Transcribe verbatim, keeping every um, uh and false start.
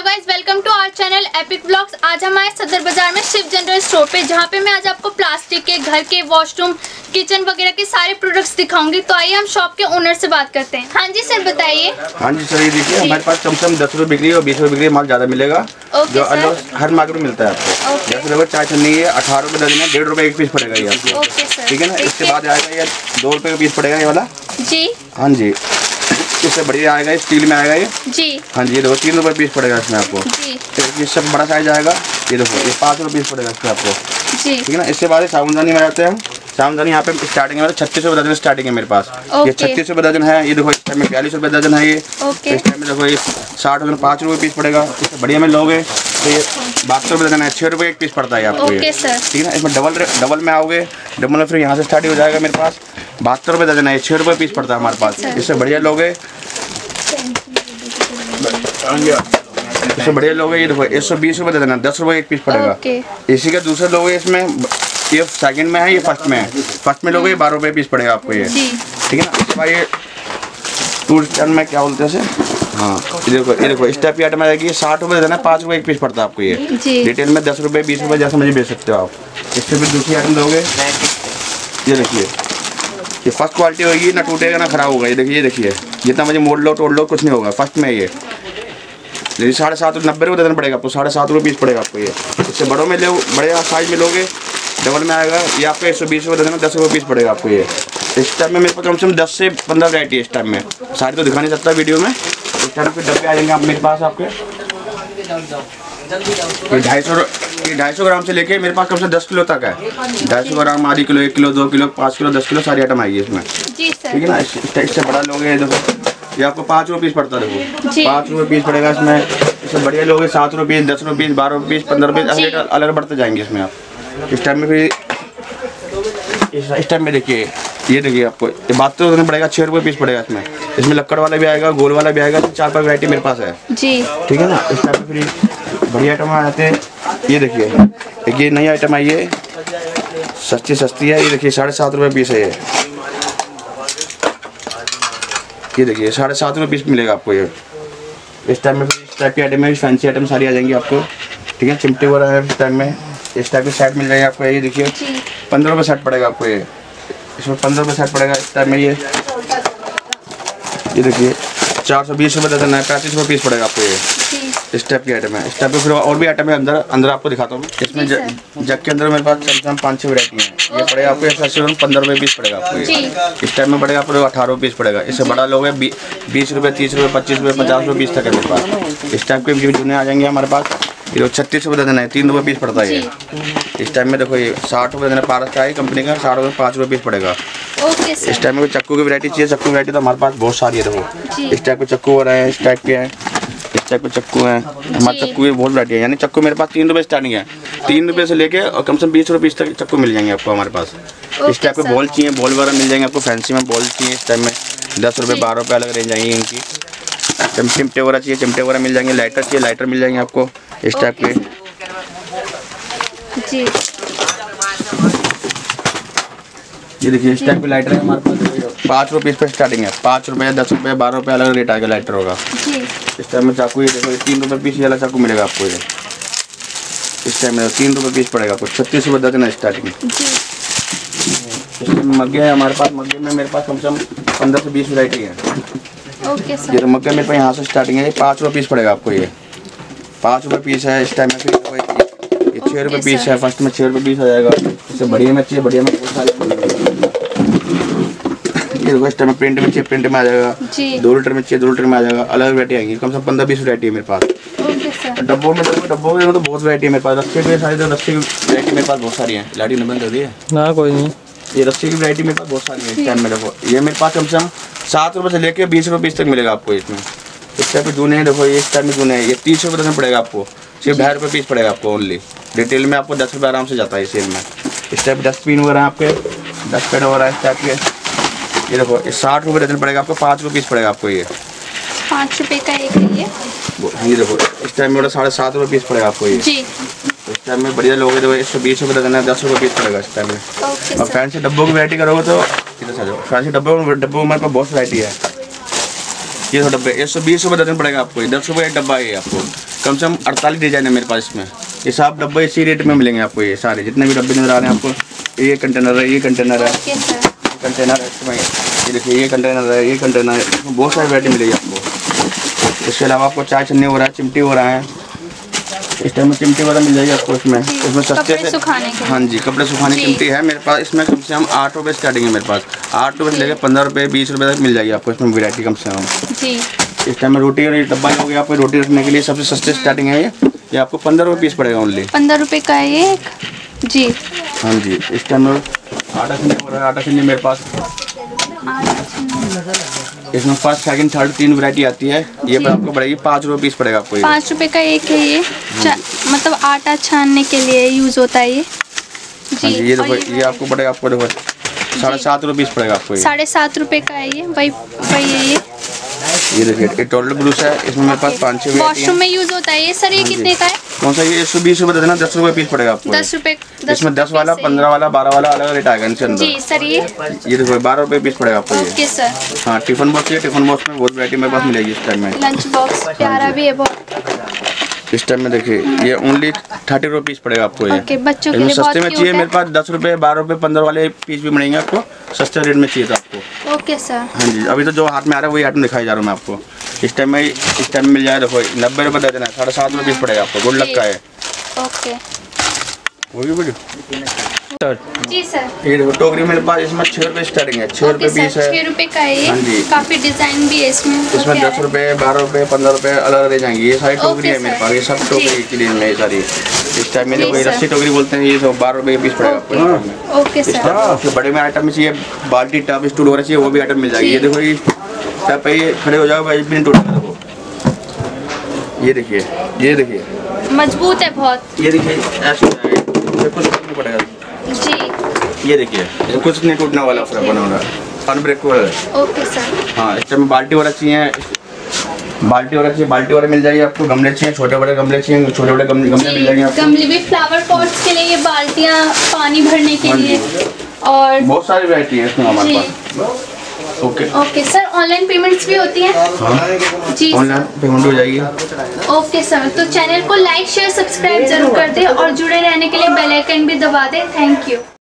Guys, welcome to our channel epic blogs. आज हम आए सदर बाजार में शिव जनरल स्टोर पे, जहाँ पे मैं आज आपको प्लास्टिक के घर के वॉशरूम किचन वगैरह के सारे प्रोडक्ट्स दिखाऊंगी। तो आइए हम शॉप के ओनर से बात करते हैं। हाँ जी सर, बताइए। हाँ जी सर, ये देखिए हमारे पास कम से कम दस रुपये बिक्री और बीस रुपये बिक्री माल ज़्यादा मिलेगा। जो अलग हर मार्केट में मिलता है आपको। दस रुपये चाय छन्नी है, अठारह रुपये दर्जन है, डेढ़ रुपये एक पीस पड़ेगा ये आपको। ठीक है ना। इसके बाद आएगा ये दो रुपये का पीस पड़ेगा ये वाला जी। हाँ जी, इससे बढ़िया आएगा, स्टील में आएगा ये जी। हाँ जी, ये देखो तीन रुपये पीस पड़ेगा इसमें आपको जी। ये सब बड़ा साइज आएगा, ये देखो ये पाँच रुपये पीस पड़ेगा इसमें आपको जी। ठीक है ना। इसके बाद साबुनदानी में आते हैं हम। साबुनदानी यहाँ पे स्टार्टिंग है छत्तीस रुपये दर्जन स्टार्टिंग है मेरे पास। ये छत्तीस रुपये दर्जन है। ये देखो इस टाइम में बयालीस रुपये दर्जन है ये। इस टाइम में देखो ये साठ रुपये पाँच रुपये पीस पड़ेगा। इससे बढ़िया में लोगे तो ये बहत्तर रुपये दर्जन है, छः रुपये एक पीस पड़ता है आपको ये। ठीक है ना। इसमें डबल डबल में आओगे, डबल में फिर यहाँ से स्टार्ट हो जाएगा मेरे पास बहत्तर रुपये दर्जन है, छः रुपये पीस पड़ता है हमारे पास। इससे बढ़िया लोगे इससे बढ़िया लोगे ये देखो एक सौ बीस रुपये दर्जन है, दस रुपये एक पीस पड़ेगा। इसी का दूसरे लोगे इसमें ये सेकंड में है, ये फर्स्ट में है। फर्स्ट में लोगे ये बारह रुपये पीस पड़ेगा आपको ये। ठीक है ना। इसके बाद ये टू टन में क्या बोलते हैं हाँ, ये देखो ये देखो इस टाइप की आइटम आएगी, साठ रुपये दर्जन है, पाँच रुपये एक पीस पड़ता है आपको ये। रिटेल में दस रुपये बीस रुपये जैसे मुझे बेच सकते हो आप। इससे फिर दूसरी आइटम लोगे, ये देखिए ये फर्स्ट क्वालिटी होगी, ना टूटेगा ना खराब होगा। ये देखिए ये देखिए जितना मुझे मोड़ लो तोड़ लो कुछ नहीं होगा। फर्स्ट में ये यदि साढ़े सात नब्बे रुपये दर्जन पड़ेगा आपको, साढ़े सात रुपये पीस पड़ेगा आपको ये। इससे बड़ों में ले बड़े साइज में लोगे डबल में आएगा, ये आपको एक सौ बीस रुपये दर्जन दस रुपये पीस पड़ेगा आपको ये। इस टाइम में मेरे पास कम से कम दस से पंद्रह वैरायटी है इस टाइम में, सारी तो दिखा नहीं सकता वीडियो में। इस टाइम फिर डब्बे आ जाएंगे आप मेरे पास आपके ये ढाई सौ ये ढाई सौ ग्राम से लेके मेरे पास कम से दस किलो तक है। ढाई सौ ग्राम, आधी किलो, एक किलो, दो किलो, पाँच किलो, दस किलो सारी आइटम आएगी इसमें। ठीक है ना। इससे बड़ा लोगे देखो ये आपको पाँच रुपये पीस पड़ता है, देखो पाँच रुपये पीस पड़ेगा इसमें। इससे बढ़िया लोगे सात रुपये दस रुपये बारह रुपये पंद्रह रुपये अलग अलग बढ़ते जाएंगे इसमें आप। इस टाइम में फिर इस टाइम में देखिए ये देखिए आपको ये बात तो करना पड़ेगा, छः रुपये पीस पड़ेगा इसमें। इसमें लक्कड़ वाला भी आएगा, गोल वाला भी आएगा, तो चार पाँच वैरायटी मेरे पास है जी। ठीक है ना। इस टाइम में फिर बढ़िया आइटम आ जाते हैं। ये देखिए एक ये नई आइटम आई है, सस्ती सस्ती है। ये देखिए साढ़े सात रुपये पीस है ये। ये देखिए साढ़े सात रुपये पीस मिलेगा आपको ये। इस टाइम में इस टाइप की आइटम है, फैंसी आइटम सारी आ जाएंगी आपको। ठीक है। चिमटे वगैरह है इस टाइम में, इस टाइप की सेट मिल जाएगी आपको। ये देखिए पंद्रह रुपये सेट पड़ेगा आपको ये। इसमें पंद्रह रुपये सेट पड़ेगा इस टाइम में ये। ये देखिए चार सौ बीस रुपये दर्जन है, पैंतीस रुपये पीस पड़ेगा आपको ये। इस टाइप की आइटम है। इस टाइप की फिर और भी आइटम है अंदर अंदर आपको दिखाता हूँ। इसमें जग के अंदर मेरे पास कम से कम पाँच छः वैरायटी है। ये पड़ेगा आपको एक सौ अस्सी रुपये पंद्रह रुपये पीस पड़ेगा आपको ये। इस टाइम में पड़ेगा आपको अठारह रुपये पीस पड़ेगा। इससे बड़ा लोग है बीस रुपये तीस रुपये पच्चीस रुपये पचास रुपये पीस तक है मेरे पास। इस टाइप के जुने आ जाएंगे हमारे पास। ये छत्तीस रुपये दर्जन है, तीन रुपये पीस पड़ता है ये। इस टाइम में देखो ये साठ रुपये दर्जन पारस का है कंपनी का, साठ रुपये पाँच रुपये पीस पड़ेगा। इस टाइम में चक्कू की वैरायटी चाहिए, चक्कू वैरायटी तो हमारे पास बहुत सारी है। देखो इस टाइप के चक्कू हो रहे हैं, इस टाइप के हैं, इस टाइप के चक्कू हैं हमारे। चक्कू की बहुत वैरायटी है, यानी चक्कू मेरे पास तीन रुपये स्टार्टिंग है, तीन रुपये से लेके और कम से कम बीस रुपये तक चक्कू मिल जाएंगे आपको हमारे पास। इस टाइप के बॉल चाहिए, बॉल वगैरह मिल जाएंगे आपको। फैंसी में बॉल चाहिए इस टाइम में दस रुपये बारह रुपये अलग रेंज आएंगी इनकी। चिमटे वगैरह चाहिए, चिमटे वगैरह मिल जाएंगे। लाइटर चाहिए, लाइटर मिल जाएंगे आपको इस टाइप के जी। ये देखिए इस टाइप के लाइटर है हमारे पास, पाँच रुपये पे स्टार्टिंग है। पाँच रुपये दस रुपये बारह रुपये अलग रेट आएगा लाइटर होगा। इस टाइम में चाकू ये देखो ये तीन रुपये पीस वाला चाकू मिलेगा आपको ये। इस टाइम में तीन रुपये पीस पड़ेगा आपको, छत्तीस रुपये दर्जन है स्टार्टिंग। इसमें मग्गे है हमारे पास, मग्गे में मेरे पास कम से कम पंद्रह से बीस वैरायटी है। ये तो मग्गे मेरे पास यहाँ से स्टार्टिंग है, ये पाँच रुपये पीस पड़ेगा आपको ये। पाँच रुपये पीस है इस टाइम में। फिर ये छः रुपये पीस है, फर्स्ट में छः रुपये पीस आ जाएगा। इससे बढ़िया में चाहिए, बढ़िया में बहुत सारे। ये देखो इस टाइम में प्रिंट में चाहिए, प्रिंट में आ जाएगा। दो लीटर में चाहिए, दो लीटर में आ जाएगा। अलग वैरायटी आएगी, कम से कम पंद्रह बीस वैरायटी है मेरे पास। डब्बों में डब्बों में तो बहुत वैरायटी है मेरे पास। रस्सी की सारी तो रस्सी की वैरायटी मेरे पास बहुत सारी है। लाइटिंग ने बंद कर दी है ना, कोई नहीं। ये रस्सी की वैरायटी मेरे पास बहुत सारी है इस टाइम में। देखो ये मेरे पास कम से कम सात रुपये से लेके बीस रुपये पीस तक मिलेगा आपको इसमें। इस टाइप के जूने हैं, देखो ये इस टाइप में जूने हैं। ये तीस रुपये दर्जन पड़ेगा आपको, सिर्फ ढाई रुपये पीस पड़ेगा आपको ओनली। रिटेल में आपको दस रुपये आराम से जाता है सेल में। इस टाइप डस्टबिन वगैरह आपके डस्टबिन वगैरह इस टाइप के। ये देखो ये साठ रुपये दर्जन पड़ेगा आपको, पाँच रुपये पीस पड़ेगा आपको ये। पाँच रुपये का एक है ये। ये देखो इस टाइम में साढ़े सात रुपये पीस पड़ेगा आपको ये जी। इस टाइम में बढ़िया लोगे तो एक सौ बीस रुपये दर्जन है, दस रुपये पीस पड़ेगा इस टाइम में। और फैंसी डब्बों की वैरायटी करोगे तो इधर आ जाओ। फैंसी डब्बों डब्बों में हमारे पास बहुत वैरायटी है। ये तो डब्बे एक सौ बीस रुपये दर्जन पड़ेगा आपको, दस रुपये एक डब्बा है आपको। कम से कम अड़तालीस डिजाइन है मेरे पास इसमें। ये सब डब्बे इसी रेट में मिलेंगे आपको, ये सारे जितने भी डब्बे नजर आ रहे हैं आपको। ये कंटेनर है, ये कंटेनर है, ओके सर। कंटेनर है इसमें, ये देखिए ये कंटेनर है, ये कंटेनर है, इसमें बहुत सारी वैरायटी मिलेगी आपको। इसके अलावा आपको चाय छन्नी हो रहा है, चिमटी हो रहा है, इस टाइम में चिमटी वगैरह मिल जाएगी आपको इसमें। इसमें सस्ते से, हाँ जी, कपड़े सुखाने की चिमटी है मेरे पास। इसमें कम से कम आठ रुपये स्टार्टिंग है मेरे पास, आठ रुपये से लेकर पंद्रह रुपये बीस रुपये तक मिल जाएगी आपको इसमें वैरायटी कम से कम जी। इस टाइम में रोटी और डब्बा हो गया आपको, रोटी रखने के लिए सबसे सस्ते स्टार्टिंग है ये ये आपको पंद्रह रुपये पीस पड़ेगा ओनली, पंद्रह रुपये का है ये जी। हाँ जी। इस टाइम में आटा छन्नी हो रहा है, आटा छन्नी मेरे पास, इसमें फर्स्ट सेकंड थर्ड तीन वैरायटी आती है। ये पर आपको पड़ेगी पाँच रुपये पीस पड़ेगा आपको, पाँच रुपए का एक है ये, मतलब आटा छानने के लिए यूज होता है ये जी। हाँ जी, ये देखो ये, ये आपको पड़ेगा, आपको देखो साढ़े सात रुपये पीस पड़ेगा आपको, साढ़े सात रुपये का है ये, वही वही है ये। ये देखिए ये टोटल ब्रूस है, इसमें मेरे पास पाँच छः वॉशरूम में यूज होता है ये सर। ये कितने का है? कौन सा ये एक सौ बीस रुपये देना, दस रुपये पीस पड़ेगा आपको, दस रुपये। इसमें दस वाला, पंद्रह वाला, बारह वाला अलग रेट आएगा इनके अंदर जी सर। ये ये देखो बारह रुपये पीस पड़ेगा आपको ये। Okay sir. हाँ, टिफिन बॉक्स है, टिफिन बॉक्स में बहुत वैरायटी मेरे पास मिलेगी इस टाइम में। लंच बॉक्स प्यारा भी है बहुत। इस टाइम में देखिए ये ओनली थर्टी रुपये पीस पड़ेगा आपको ये। ओके, बच्चों के लिए सस्ते में चाहिए मेरे पास, दस रुपये बारह रुपये पंद्रह वाले पीस भी मिलेंगे आपको, सस्ते रेट में चाहिए था आपको। Okay sir. हाँ जी, अभी तो जो हाथ में आ रहा है वही आइटम दिखाई जा रहा हूँ मैं आपको। इस टाइम में इस टाइम में मिल जाए, देखो नब्बे रुपये दे देना, साढ़े सात रुपये पीस पड़ेगा आपको, गुड लक का है। ओके वो भी बड़ी जी सर। ये देखो टोकरी मेरे पास, इसमें छः रुपये स्टार्टिंग है, छः रुपये पीस है, छः रुपये का है हाँ ये। जी। काफी डिजाइन भी है इसमें। इसमें दस रुपये बारह रुपये पंद्रह रुपये अलग रह जाएंगी। ये सारी टोकरी है मेरे पास, ये सब टोकरी की रेंज में ये सारी। इस टाइम में देखो रस्सी टोकरी बोलते हैं, ये सब बारह रुपये पीस पड़ेगा आपको। Okay sir. बड़े में आइटम में चाहिए, बाल्टी टब स्टूल वगैरह चाहिए, वो भी आइटम मिल जाएगी। ये देखो ये टब पे ये खड़े हो जाओ, भी नहीं टूटेगा। देखो ये देखिए, ये देखिए मजबूत है बहुत। ये देखिए ऐसे हो जाएगा, कुछ नहीं पड़ेगा जी। ये देखिए कुछ नहीं टूटने वाला, पूरा बना होगा, अनब्रेकेबल है। Okay sir. हाँ, इस टाइम बाल्टी वगैरह चाहिए, बाल्टी वगैरह चाहिए, बाल्टी वगैरह मिल जाएगी आपको। गमले चाहिए, छोटे बड़े गमले चाहिए, छोटे बड़े गमले गमले मिल जाएंगे आपको। गमले भी, फ्लावर पॉट्स के लिए, ये बाल्टियाँ पानी भरने के लिए, और बहुत सारी वैरायटी है इसमें हमारे पास। Okay okay sir. Online payments भी होती हैं? हाँ जी, ऑनलाइन पेमेंट हो जाएगी। Okay sir. तो चैनल को लाइक शेयर सब्सक्राइब जरूर कर दें और जुड़े रहने के लिए बेल आइकन भी दबा दें। Thank you.